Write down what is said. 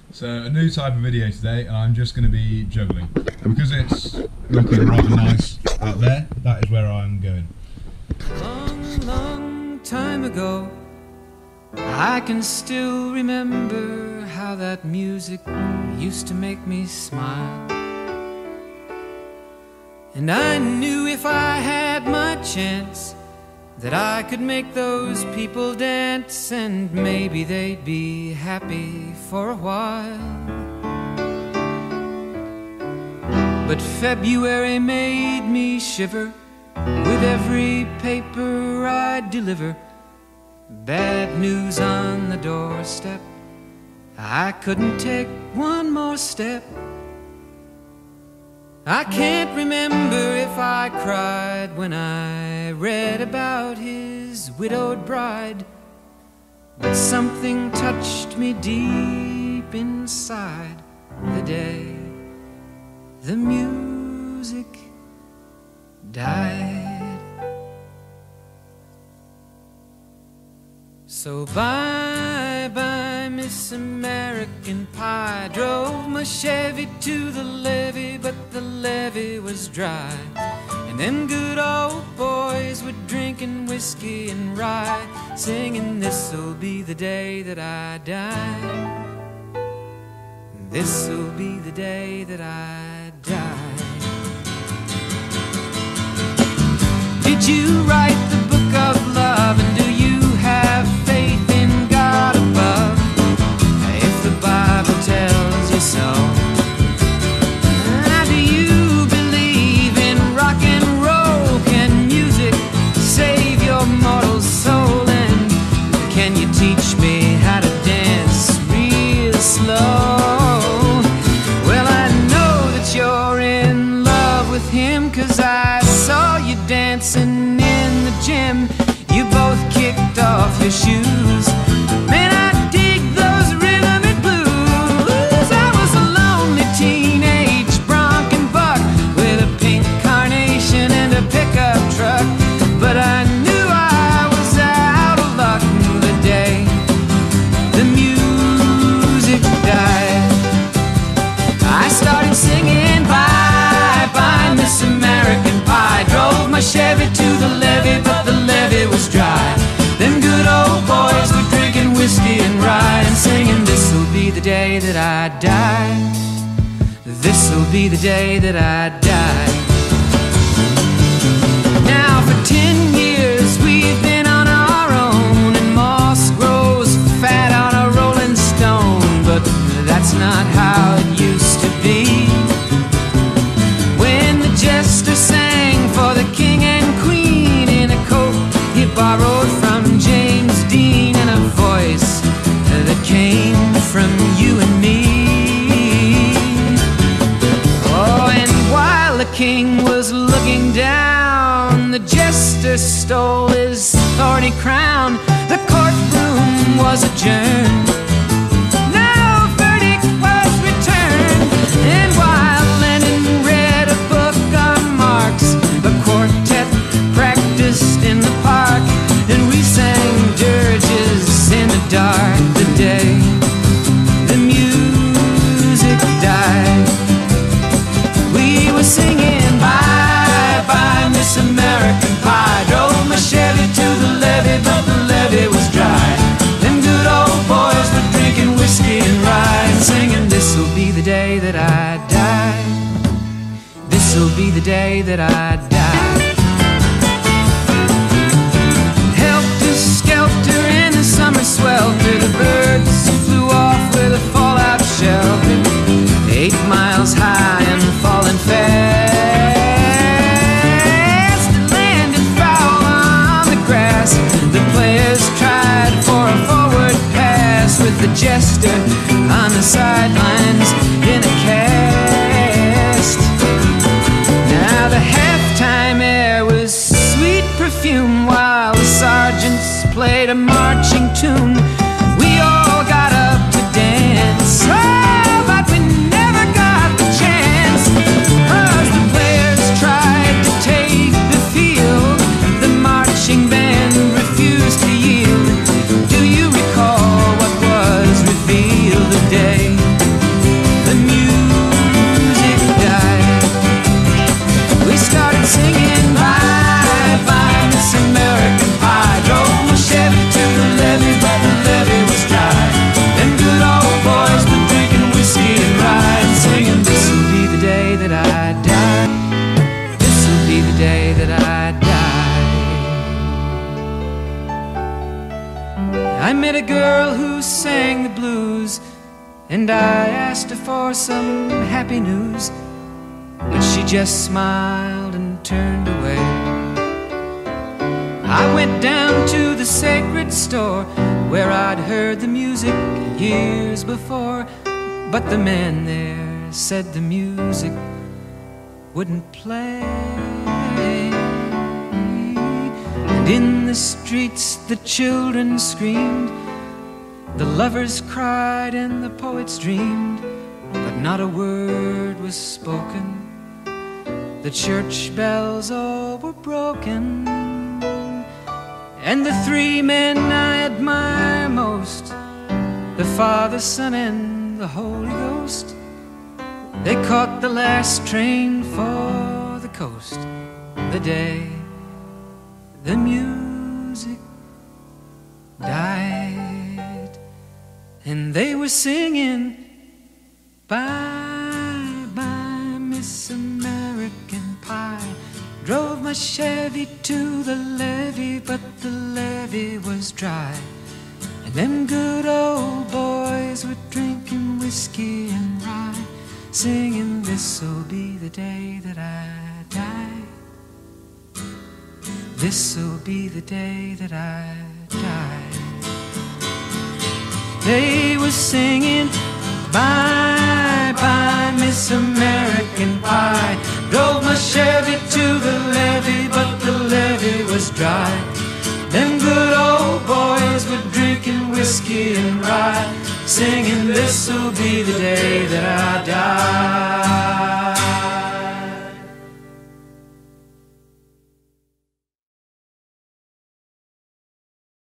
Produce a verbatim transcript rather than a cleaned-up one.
So a new type of video today, and I'm just going to be juggling. And because it's looking rather nice out there, that is where I'm going. Long, long time ago, I can still remember how that music used to make me smile. And I knew if I had my chance that I could make those people dance, and maybe they'd be happy for a while. But February made me shiver with every paper I deliver. Bad news on the doorstep, I couldn't take one more step. I can't remember if I cried when I read about his widowed bride, but something touched me deep inside the day the music died. So bye bye Miss American Pie. Drove my Chevy to the levee, but the levee was dry. And them good old boys were drinking whiskey and rye, singing, "This'll be the day that I die. This'll be the day that I die." Did you write the book of love, and do you have faith in God above? If the Bible tells you so. Now, do you believe in rock and roll? Can music save your mortal soul? And can you teach me how to dance real slow? Well, I know that you're in love with him, 'cause I saw you dancing in the gym. You both kicked off your shoes. Man, I dig those rhythm and blues. I was a lonely teenage bronc and buck with a pink carnation and a pickup truck, but I knew I was out of luck the day the music died. I started singing bye bye Miss American Pie. Drove my Chevy to the levee, but the levee was dry. Them good old boys were drinking whiskey and rye, and singing, "This'll be the day that I die. This'll be the day that I die." Now for ten years we've been on our own, and moss grows fat on a rolling stone, but that's not how it used to be. When the jester sang for the king and queen in a coat he borrowed from James Dean, and a voice that came from you and me. Oh, and while the king was looking down, the jester stole his thorny crown. The courtroom was adjourned. No verdict was returned. And while Lennon read a book on Marx, the quartet practiced in the park, and we sang dirges in the dark the day the music died. We were singing bye bye Miss American Pie. Drove my Chevy to the levee, but the levee was dry. Them good old boys were drinking whiskey and rye, and singing, "This'll be the day that I die. This'll be the day that I die." Helter-skelter in the summer swelter, the birds flew off with a fallout shelter. Eight miles high and falling fast, landed foul on the grass. The players tried for a forward pass, with the jester on the sidelines in a cast. Now the halftime air was sweet perfume, while the sergeants played a marching tune. We all got up to dance, oh, but we never got the chance, 'cause the players tried to take the field. The marching band refused to yield. Do you recall what was revealed today? and I asked her for some happy news, but she just smiled and turned away. I went down to the sacred store where I'd heard the music years before, but the man there said the music wouldn't play. And in the streets the children screamed, the lovers cried and the poets dreamed, but not a word was spoken. The church bells all were broken, and the three men I admire most, the Father, Son, and the Holy Ghost, they caught the last train for the coast the day the music died. And they were singing, bye, bye, Miss American Pie. Drove my Chevy to the levee, but the levee was dry. And them good old boys were drinking whiskey and rye, singing, this'll be the day that I die. This'll be the day that I die. They were singing, bye, bye, Miss American Pie. Drove my Chevy to the levee, but the levee was dry. Them good old boys were drinking whiskey and rye, singing, this'll be the day that I die.